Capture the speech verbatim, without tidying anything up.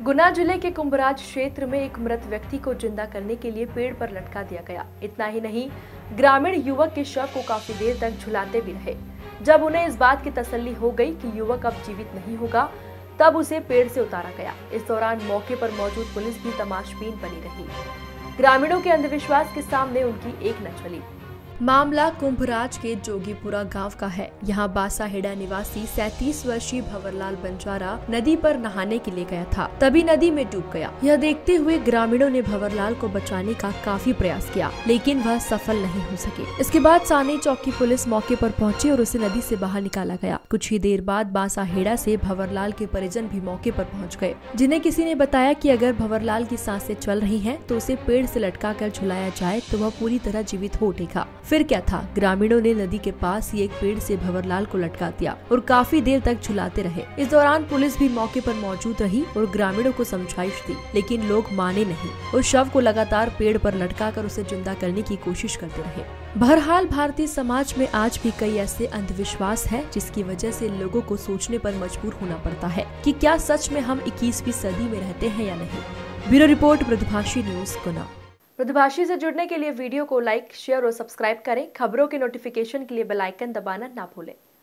गुना जिले के कुंभराज क्षेत्र में एक मृत व्यक्ति को जिंदा करने के लिए पेड़ पर लटका दिया गया। इतना ही नहीं, ग्रामीण युवक के शव को काफी देर तक झुलाते भी रहे। जब उन्हें इस बात की तसल्ली हो गई कि युवक अब जीवित नहीं होगा, तब उसे पेड़ से उतारा गया। इस दौरान मौके पर मौजूद पुलिस भी तमाशबीन बनी रही। ग्रामीणों के अंधविश्वास के सामने उनकी एक न चली। मामला कुंभराज के जोगीपुरा गांव का है। यहाँ बासाहेड़ा निवासी सैंतीस वर्षीय भंवरलाल बंजारा नदी पर नहाने के लिए गया था, तभी नदी में डूब गया। यह देखते हुए ग्रामीणों ने भंवरलाल को बचाने का काफी प्रयास किया, लेकिन वह सफल नहीं हो सके। इसके बाद सानी चौकी पुलिस मौके पर पहुंची और उसे नदी से बाहर निकाला गया। कुछ ही देर बाद बासाहेड़ा से भंवरलाल के परिजन भी मौके पर पहुँच गए, जिन्हें किसी ने बताया कि अगर भंवरलाल की सांसें चल रही हैं, तो उसे पेड़ से लटका कर झुलाया जाए तो वह पूरी तरह जीवित हो उठेगा। फिर क्या था, ग्रामीणों ने नदी के पास ही एक पेड़ से भंवरलाल को लटका दिया और काफी देर तक झुलाते रहे। इस दौरान पुलिस भी मौके पर मौजूद रही और ग्रामीणों को समझाइश दी, लेकिन लोग माने नहीं और शव को लगातार पेड़ पर लटकाकर उसे जिंदा करने की कोशिश करते रहे। बहरहाल भारतीय समाज में आज भी कई ऐसे अंधविश्वास हैं, जिसकी वजह से लोगों को सोचने पर मजबूर होना पड़ता है कि क्या सच में हम इक्कीसवीं सदी में रहते हैं या नहीं। ब्यूरो रिपोर्ट, प्रतिभाषी न्यूज, गुना। प्रतिभाषी से जुड़ने के लिए वीडियो को लाइक, शेयर और सब्सक्राइब करें। खबरों के नोटिफिकेशन के लिए बेल आइकन दबाना ना भूलें।